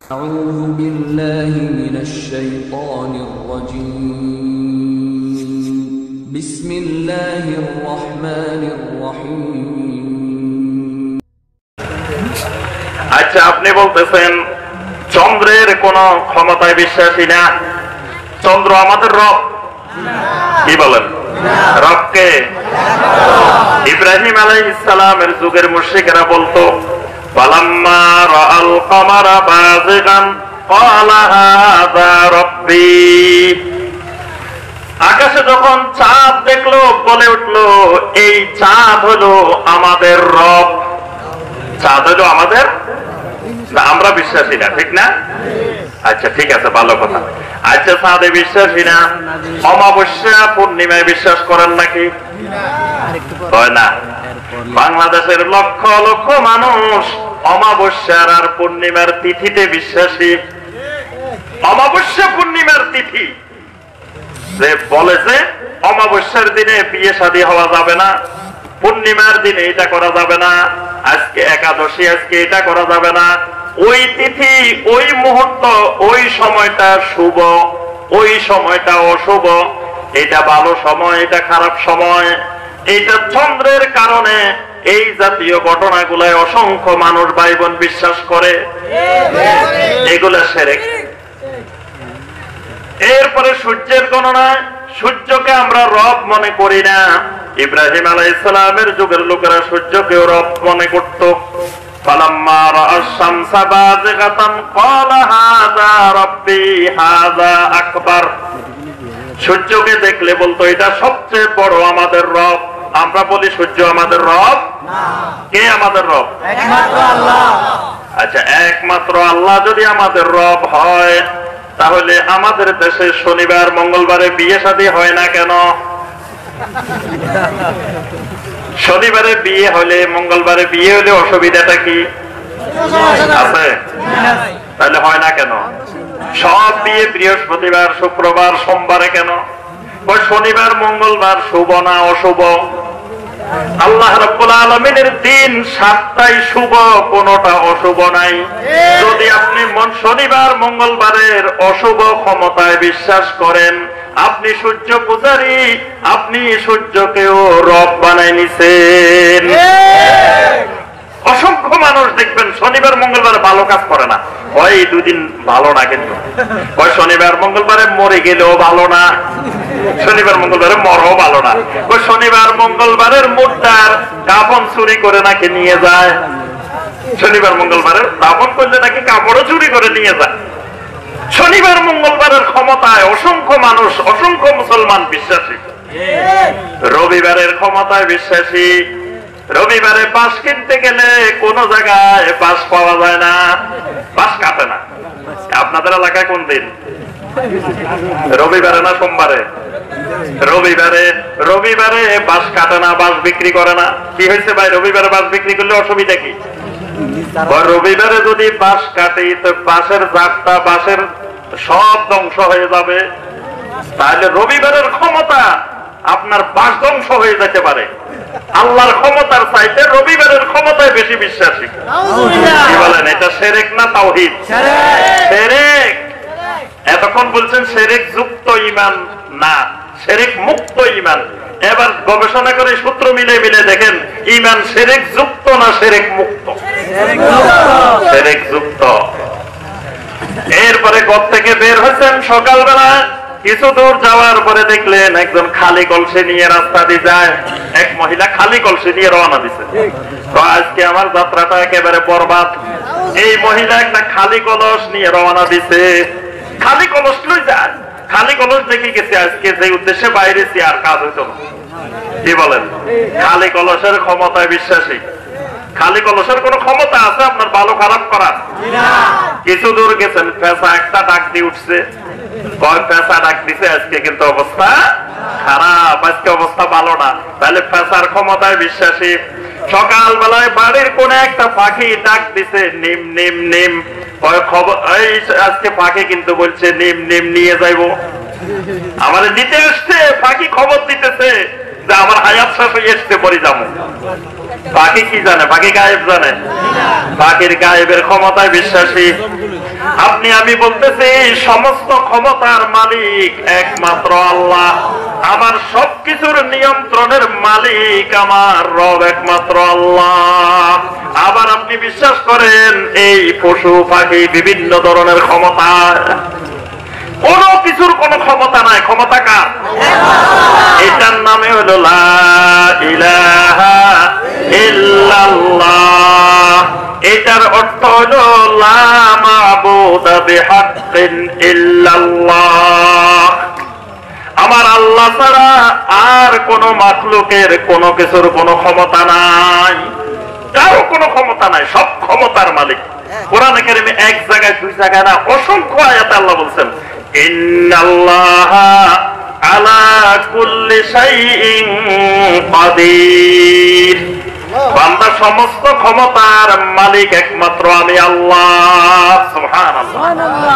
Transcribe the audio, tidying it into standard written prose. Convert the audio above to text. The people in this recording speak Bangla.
أعوذ بالله من الشيطان الرجيم بسم الله الرحمن الرحيم আচ্ছা, আপনি বলতেছেন চন্দ্রের কোন ক্ষমতায় বিশ্বাসী না, চন্দ্র আমাদের রব। কি বলেন? রবকে ইব্রাহিম আলাইহিস সালামের যুগের মুশরিকরা বলতো ফালাম্মা রাআল কমারা বাযিগান ক্বালা হাযা রাব্বি। আকাশে যখন চাঁদ দেখলো বলে উঠলো এই চাঁদ হলো আমাদের রব। চাঁদ হলো আমাদের, আমরা বিশ্বাসী না, ঠিক না? আচ্ছা ঠিক আছে, ভালো কথা। আচ্ছা, চাঁদে বিশ্বাসী না, অমাবস্যা পূর্ণিমায় বিশ্বাস করেন নাকি? হয় না? বাংলাদেশের লক্ষ লক্ষ মানুষ অমাবস্যার আর পূর্ণিমার তিথিতে বিশ্বাসী। অমাবস্যা পূর্ণিমার তিথি যে বলে যে অমাবস্যার দিনে বিয়ে শাদী হওয়া যাবে না, পূর্ণিমার দিনে এটা করা যাবে না, আজকে একাদশী আজকে এটা করা যাবে না, ওই তিথি ওই মুহূর্ত ওই সময়টা শুভ, ওই সময়টা অশুভ, এটা ভালো সময় এটা খারাপ সময়, এটা চন্দ্রের কারণে এই জাতীয় ঘটনাগুলায় অসংখ্য মানুষ ভাই বোন বিশ্বাস করে। এগুলা শিরক। এরপরে সূর্যের গণনা, সূর্যকে আমরা রব মনে করি না। ইব্রাহিম আলাইহিস সালামের যুগের লোকেরা সূর্যকে রব মনে করত। ফালাম্মা রাআশ শামসা বাযিগাতান ক্বালা হাযা রাব্বি হাযা আকবার। সূর্যকে দেখলে বলতো এটা সবচেয়ে বড় আমাদের রব। আমরা বলি সূর্য আমাদের রব না। কে আমাদের রব? একমাত্র আল্লাহ। আচ্ছা, একমাত্র আল্লাহ যদি আমাদের রব হয় তাহলে আমাদের দেশে শনিবার মঙ্গলবারে বিয়ে শাদী হয় না কেন? শনিবারে বিয়ে হলে মঙ্গলবারে বিয়ে হলে অসুবিধাটা কি আছে? তাহলে হয় না কেন? সব বিয়ে বৃহস্পতিবার শুক্রবার সোমবারে কেন? শনিবার মঙ্গলবার শুভ না অশুভ? আল্লাহ রাব্বুল আলামিনের দিন সাতটাই শুভ, কোনটা অশুভ নাই। যদি আপনি শনিবার মঙ্গলবারের অশুভ ক্ষমতায় বিশ্বাস করেন, আপনি সূর্য পূজারী, আপনি সূর্যকেও রব বানায় নিছেন। অসংখ্য মানুষ দেখবেন শনিবার মঙ্গলবারে ভালো কাজ করে না, হয় দুদিন ভালো না, কিন্তু শনিবার মঙ্গলবারে মরে গেলেও ভালো না, শনিবার মঙ্গলবারে মরও ভালো না। শনিবার মঙ্গলবারের মুদ্রার কাপন চুরি করে নাকি নিয়ে যায়, শনিবার মঙ্গলবারের দাপন করলে নাকি কাপড়ও চুরি করে নিয়ে যায়। শনিবার মঙ্গলবারের ক্ষমতায় অসংখ্য মানুষ, অসংখ্য মুসলমান বিশ্বাসী। রবিবারের ক্ষমতায় বিশ্বাসী। রবিবারে বাঁশ কিনতে গেলে কোন জায়গায় বাঁশ পাওয়া যায় না, বাঁশ কাটে না। আপনাদের এলাকায় কোন দিন? রবিবারে না সোমবারে? রবিবারে। রবিবারে বাঁশ কাটে না, বাঁশ বিক্রি করে না। কি হয়েছে ভাই, রবিবারে বাঁশ বিক্রি করলে অসুবিধা কি? রবিবারে যদি বাঁশ কাটে তো বাঁশের জাতটা, বাঁশের সব ধ্বংস হয়ে যাবে। তাহলে রবিবারের ক্ষমতা আপনার বাঁশ ধ্বংস হয়ে যেতে পারে। আল্লাহর ক্ষমতার চাইতে রবিবারের ক্ষমতায় বেশি বিশ্বাসী। কি বলেন, এটা শিরক না তাওহীদ? শিরক। এতক্ষণ বলছেন শিরক যুক্ত ঈমান, না, শিরক মুক্ত ঈমান। এবার গবেষণা করে সূত্র মিলে মিলে দেখেন ঈমান শিরক যুক্ত না শিরক মুক্ত? শিরক যুক্ত। এরপরে ঘর থেকে বের হয়েছেন সকালবেলা, কিছু দূর যাওয়ার পরে দেখলেন একজন খালি কলসি নিয়ে রাস্তা দিয়ে যায়। এক মহিলা খালি কলসি নিয়ে রওনা দিছে। তো আজকে আমার যাত্রাটা একেবারে বরবাদ। এই মহিলা একটা খালি কলস নিয়ে রওনা দিছে, খালি কলস লই যায়। খালি কলস দেখে গেছে আজকে যে উদ্দেশ্যে বাইরেছি আর কাজ হইতো না। কি বলেন? খালি কলসের ক্ষমতায় বিশ্বাসী। খালি কলসের কোন ক্ষমতা আছে আপনার ভালো খারাপ করার? কিছু দূর গেছেন, পেশা একটা ডাক দিয়ে উঠছে। পেশা ডাক দিছে আজকে কিন্তু অবস্থা খারাপ, আজকে অবস্থা ভালো না। তাহলে পেশার ক্ষমতায় বিশ্বাসী। সকালবেলায় বাড়ির কোন একটা পাখি ডাক দিছে নিম নিম নিম, খবর আজকে পাখি কিন্তু বলছে নিম নিম নিয়ে যাইবো, আমাদের দিতে আসছে। পাখি খবর দিতেছে যে আমার হায়াত শেষ হয়ে এসছে, পরে যাবো। বাকি কি জানে? বাকি গায়েব জানে? বাকির গায়েবের ক্ষমতায় বিশ্বাসী। আপনি আমি বলতেছি সমস্ত ক্ষমতার মালিক একমাত্র আল্লাহ। আমার সবকিছুর নিয়ন্ত্রণের মালিক আমার রব একমাত্র আল্লাহ। আবার আপনি বিশ্বাস করেন এই পশু পাখি বিভিন্ন ধরনের ক্ষমতা, কোন কিছুর কোন ক্ষমতা নাই। ক্ষমতা কার? এটার নামে হলো লা ইলাহা ইল্লাল্লাহ। এটার অর্থ হলো লা মা'বুদা বিহাক্কিন ইল্লাল্লাহ। আমার আল্লাহ ছাড়া আর কোন মাখলুকের কোন কিছুর কোন ক্ষমতা নাই, কারো কোনো ক্ষমতা নাই। সব ক্ষমতার মালিক। কোরআনে কারিমে এক জায়গায় দুই জায়গায় না, অসংখ্য আয়াতে আল্লাহ বলছেন ইন্নাল্লাহা আলা কুল্লি শাইইন কাদির। বান্দা সমস্ত ক্ষমতার মালিক একমাত্র আমি আল্লাহ। সুবহানাল্লাহ।